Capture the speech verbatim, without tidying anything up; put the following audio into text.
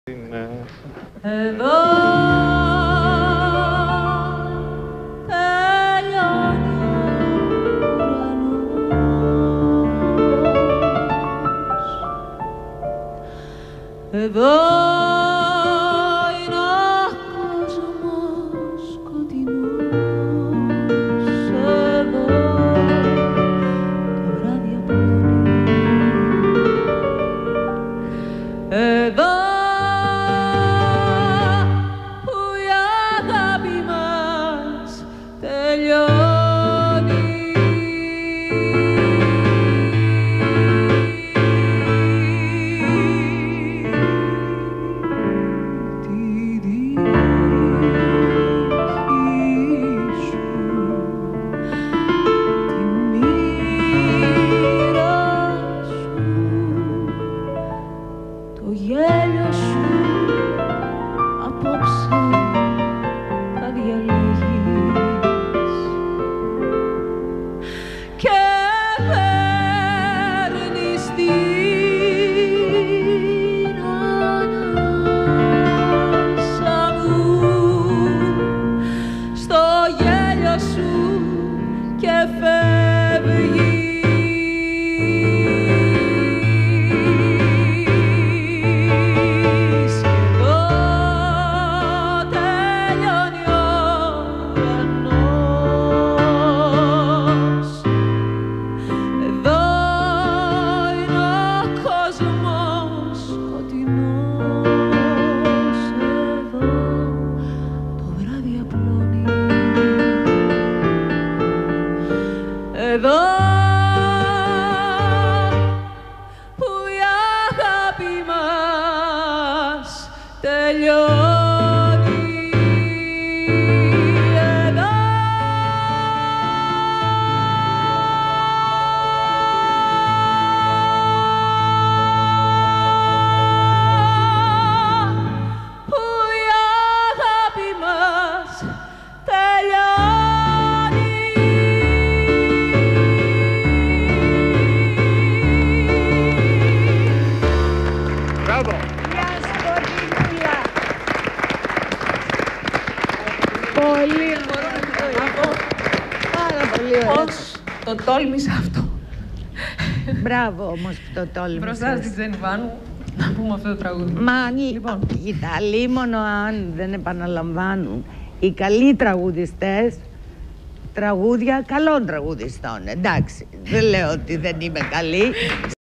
Είναι... Εδώ τελειώνει ο ουρανός. Εδώ είναι ο κόσμος σκοτεινός. Εδώ το βράδυ απλώνει. Εδώ το γέλιο σου απόψε θα διαλύγεις και παίρνεις την ανάσα μου στο γέλιο σου και φεύγεις. Εδώ που η αγάπη μας τελειώνει. Εδώ που η αγάπη μας τελειώνει. Πολύ ωραία. Πάρα πολύ ωραία. Πώς το τόλμησα αυτό. Μπράβο όμως που το τόλμησες. Μπροστά στη Τζένη Βάνου να πούμε αυτό το τραγούδι. Μα Λοιπόν. κοίτα, λίμωνο αν δεν επαναλαμβάνουν οι καλοί τραγουδιστές τραγούδια καλών τραγουδιστών. Εντάξει, δεν λέω ότι δεν είμαι καλή.